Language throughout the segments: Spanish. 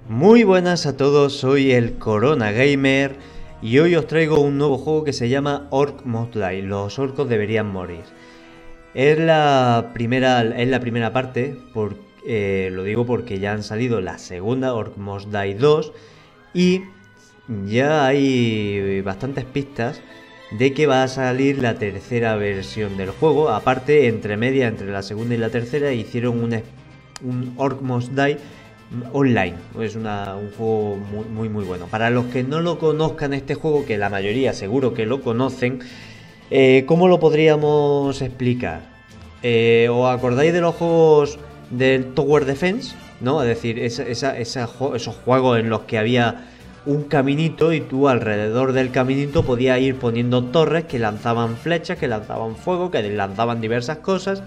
Muy buenas a todos, soy el Corona Gamer y hoy os traigo un nuevo juego que se llama Orc Must Die, los orcos deberían morir. Es la primera parte, lo digo porque ya han salido la segunda, Orc Must Die 2, y ya hay bastantes pistas de que va a salir la tercera versión del juego. Aparte, entre la segunda y la tercera, hicieron un Orc Must Die online. Es un juego muy bueno. Para los que no lo conozcan este juego, que la mayoría seguro que lo conocen, ¿cómo lo podríamos explicar? ¿Os acordáis de los juegos del Tower Defense? ¿No? Es decir, esos juegos en los que había un caminito y tú alrededor del caminito podías ir poniendo torres que lanzaban flechas, que lanzaban fuego, que lanzaban diversas cosas.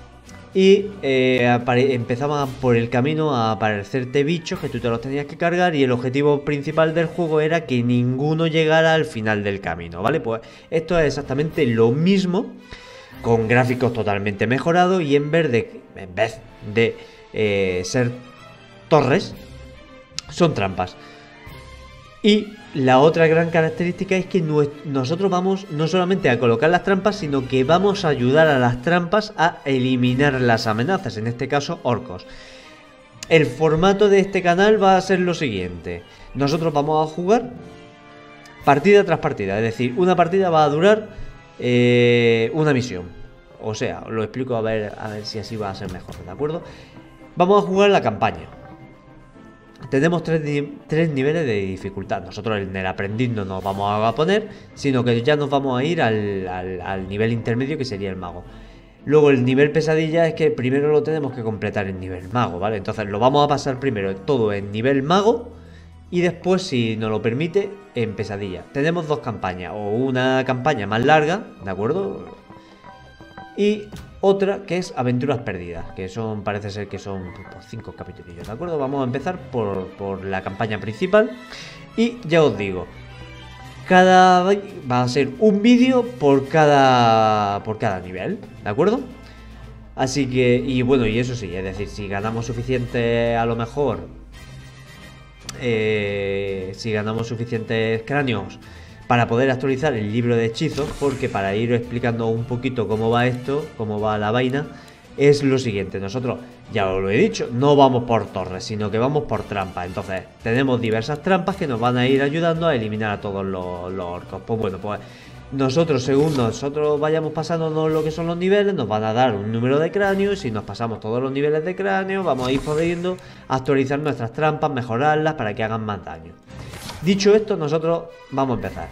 Y empezaban por el camino a aparecerte bichos que tú te los tenías que cargar, y el objetivo principal del juego era que ninguno llegara al final del camino, ¿vale? Pues esto es exactamente lo mismo, con gráficos totalmente mejorados, y en vez de ser torres, son trampas. Y la otra gran característica es que nosotros vamos no solamente a colocar las trampas, sino que vamos a ayudar a las trampas a eliminar las amenazas, en este caso orcos. El formato de este canal va a ser lo siguiente: nosotros vamos a jugar partida tras partida, es decir, una partida va a durar una misión. O sea, lo explico a ver si así va a ser mejor, ¿de acuerdo? Vamos a jugar la campaña. Tenemos tres niveles de dificultad. Nosotros en el aprendiz no nos vamos a poner, sino que ya nos vamos a ir al nivel intermedio, que sería el mago. Luego el nivel pesadilla es que primero lo tenemos que completar en nivel mago, ¿vale? Entonces lo vamos a pasar primero todo en nivel mago y después, si nos lo permite, en pesadilla. Tenemos dos campañas, o una campaña más larga, ¿de acuerdo? Y otra que es Aventuras Perdidas, que parece ser que son 5 capítulos, ¿de acuerdo? Vamos a empezar por la campaña principal. Y ya os digo, va a ser un vídeo por cada nivel, ¿de acuerdo? Así que, y bueno, y eso sí, es decir, si ganamos suficiente, a lo mejor, si ganamos suficientes cráneos para poder actualizar el libro de hechizos, porque para ir explicando un poquito cómo va esto, cómo va la vaina, es lo siguiente: nosotros, ya os lo he dicho, no vamos por torres, sino que vamos por trampas. Entonces tenemos diversas trampas que nos van a ir ayudando a eliminar a todos los orcos. Pues bueno, pues nosotros, según nosotros vayamos pasándonos lo que son los niveles, nos van a dar un número de cráneos. Si nos pasamos todos los niveles de cráneo, vamos a ir pudiendo actualizar nuestras trampas, mejorarlas para que hagan más daño. Dicho esto, nosotros vamos a empezar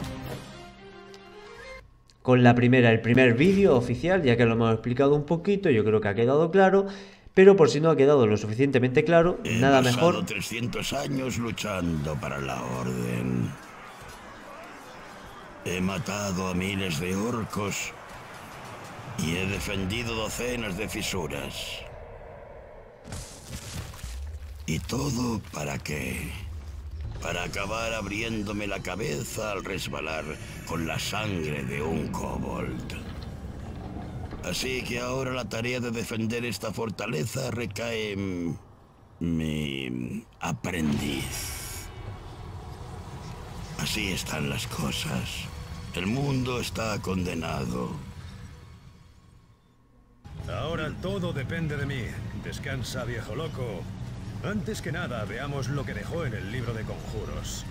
con el primer vídeo oficial, ya que lo hemos explicado un poquito. Yo creo que ha quedado claro, pero por si no ha quedado lo suficientemente claro, nada mejor. He pasado 300 años luchando para la Orden. He matado a miles de orcos y he defendido docenas de fisuras. ¿Y todo para qué? Para acabar abriéndome la cabeza al resbalar con la sangre de un kobold. Así que ahora la tarea de defender esta fortaleza recae en mi aprendiz. Así están las cosas. El mundo está condenado. Ahora todo depende de mí. Descansa, viejo loco. Antes que nada, veamos lo que dejó en el libro de conjuros.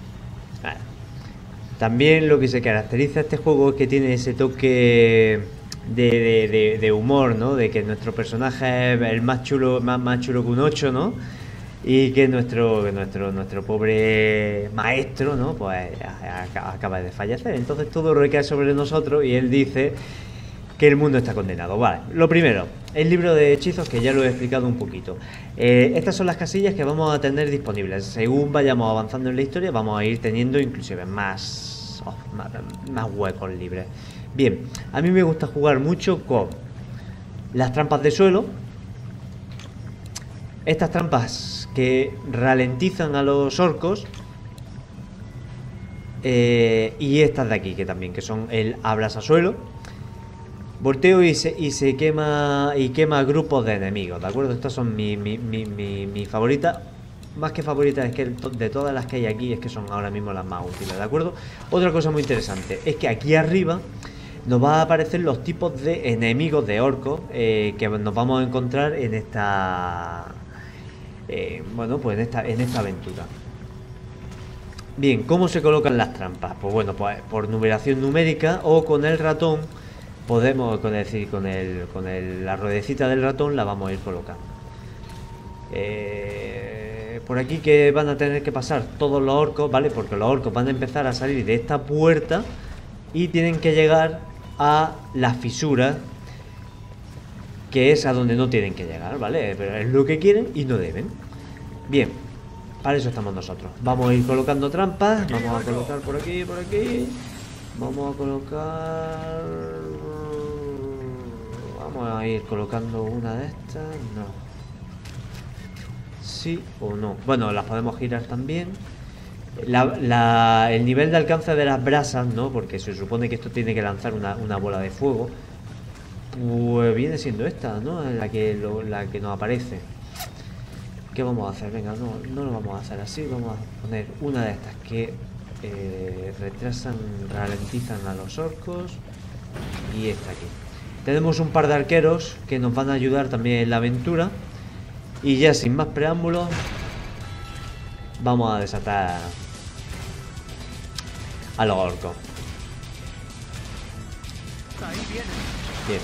También lo que se caracteriza a este juego es que tiene ese toque de humor, ¿no? De que nuestro personaje es el más chulo que un 8, ¿no? Y que nuestro pobre maestro, ¿no? Pues acaba de fallecer. Entonces todo recae sobre nosotros y él dice que el mundo está condenado. Vale, lo primero, el libro de hechizos, que ya lo he explicado un poquito. Estas son las casillas que vamos a tener disponibles. Según vayamos avanzando en la historia, vamos a ir teniendo inclusive más huecos libres. Bien, a mí me gusta jugar mucho con las trampas de suelo. Estas trampas que ralentizan a los orcos. Y estas de aquí, que también, que son el abrasasuelo. Volteo y quema grupos de enemigos, ¿de acuerdo? Estas son mi favorita. más que favoritas, es que de todas las que hay aquí, es que son ahora mismo las más útiles, ¿de acuerdo? Otra cosa muy interesante es que aquí arriba nos va a aparecer los tipos de enemigos de orcos que nos vamos a encontrar en esta... bueno, pues en esta aventura. Bien, ¿cómo se colocan las trampas? Pues bueno, pues por numeración numérica o con el ratón podemos, con la ruedecita del ratón la vamos a ir colocando. Por aquí que van a tener que pasar todos los orcos, ¿vale? Porque los orcos van a empezar a salir de esta puerta y tienen que llegar a la fisura, que es a donde no tienen que llegar, ¿vale? Pero es lo que quieren y no deben. Bien, para eso estamos nosotros. Vamos a ir colocando trampas. Vamos a colocar por aquí, por aquí. Vamos a colocar... Vamos a ir colocando una de estas. No. Sí o no. Bueno, las podemos girar también. El nivel de alcance de las brasas, ¿no? Porque se supone que esto tiene que lanzar una bola de fuego. Pues viene siendo esta, ¿no? La que nos aparece. ¿Qué vamos a hacer? Venga, no lo vamos a hacer así. Vamos a poner una de estas que ralentizan a los orcos. Y esta aquí. Tenemos un par de arqueros que nos van a ayudar también en la aventura. Y ya sin más preámbulos, vamos a desatar a los orcos. Bien.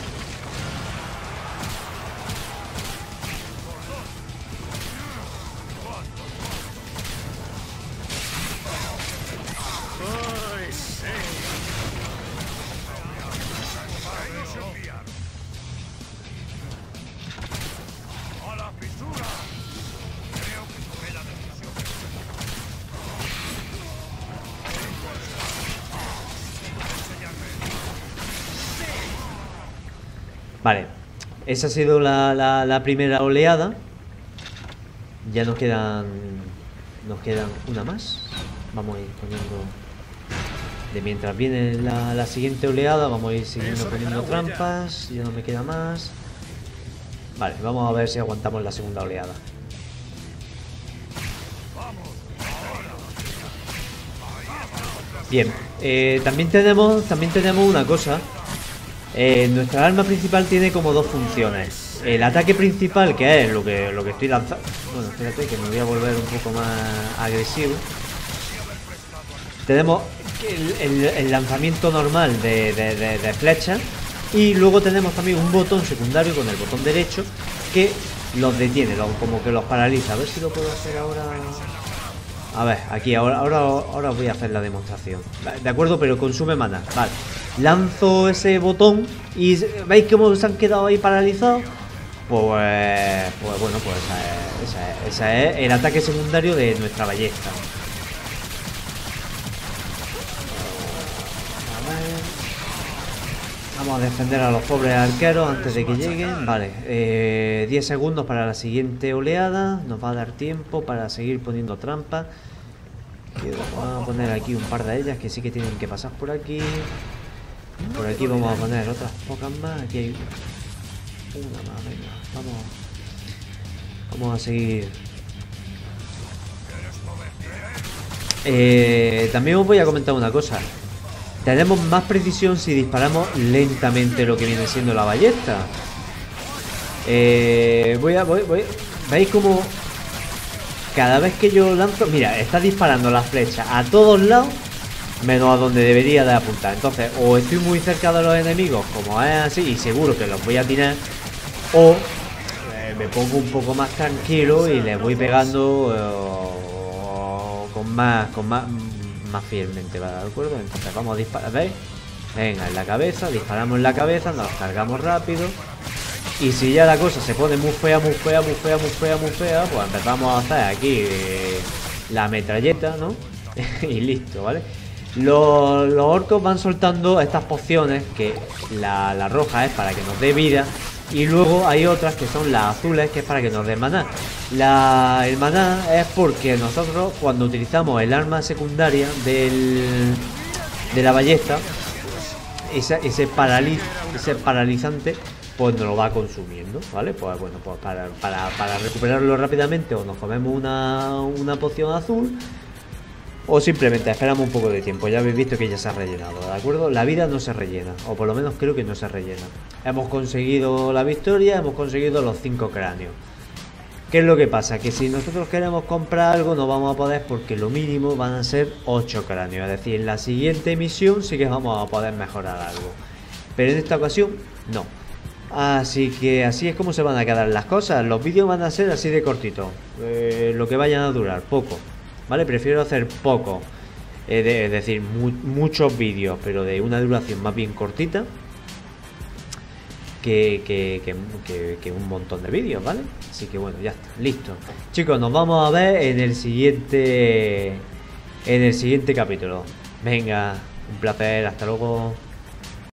Vale, esa ha sido la primera oleada. Ya nos quedan una más. Vamos a ir poniendo... De mientras viene la siguiente oleada, vamos a ir siguiendo poniendo trampas. Ya no me queda más. Vale, vamos a ver si aguantamos la segunda oleada. Bien, también tenemos una cosa. Nuestra arma principal tiene como dos funciones. El ataque principal, que es lo que estoy lanzando. Bueno, espérate que me voy a volver un poco más agresivo. Tenemos el lanzamiento normal de flecha. Y luego tenemos también un botón secundario con el botón derecho que los detiene, como que los paraliza. A ver si lo puedo hacer ahora. A ver, aquí, ahora os voy a hacer la demostración. De acuerdo, pero consume maná. Vale. Lanzo ese botón y ¿veis cómo se han quedado ahí paralizados? Pues bueno, pues ese es el ataque secundario de nuestra ballesta. Vamos a defender a los pobres arqueros antes de que lleguen. Vale, 10 segundos para la siguiente oleada. Nos va a dar tiempo para seguir poniendo trampas. Vamos a poner aquí un par de ellas que sí que tienen que pasar por aquí. Por aquí vamos a poner otras pocas más. Aquí hay una más, venga. Vamos a seguir. También os voy a comentar una cosa. Tenemos más precisión si disparamos lentamente lo que viene siendo la ballesta. ¿Veis cómo cada vez que yo lanzo? Mira, está disparando la flecha a todos lados menos a donde debería de apuntar. Entonces, o estoy muy cerca de los enemigos, como es así, y seguro que los voy a tirar, o me pongo un poco más tranquilo y les voy pegando con más fielmente, ¿vale? ¿De acuerdo? Entonces vamos a disparar, ¿veis? Venga, en la cabeza, disparamos en la cabeza, nos cargamos rápido. Y si ya la cosa se pone muy fea, pues empezamos a hacer aquí la metralleta, ¿no? Y listo, ¿vale? Los orcos van soltando estas pociones, que la roja es para que nos dé vida. Y luego hay otras que son las azules, que es para que nos dé maná. El maná es porque nosotros, cuando utilizamos el arma secundaria de la ballesta, ese paralizante, pues nos lo va consumiendo, ¿vale? Pues bueno, pues para recuperarlo rápidamente o nos comemos una poción azul o simplemente esperamos un poco de tiempo. Ya habéis visto que ya se ha rellenado, ¿de acuerdo? La vida no se rellena, o por lo menos creo que no se rellena. Hemos conseguido la victoria, hemos conseguido los 5 cráneos. ¿Qué es lo que pasa? Que si nosotros queremos comprar algo no vamos a poder porque lo mínimo van a ser 8 cráneos. Es decir, en la siguiente misión sí que vamos a poder mejorar algo. Pero en esta ocasión no. Así que así es como se van a quedar las cosas. Los vídeos van a ser así de cortitos. Lo que vayan a durar, poco. ¿Vale? Prefiero hacer poco. Es decir, muchos vídeos, pero de una duración más bien cortita. Que un montón de vídeos, ¿vale? Así que bueno, ya está, listo. Chicos, nos vamos a ver en el siguiente capítulo. Venga, un placer, hasta luego.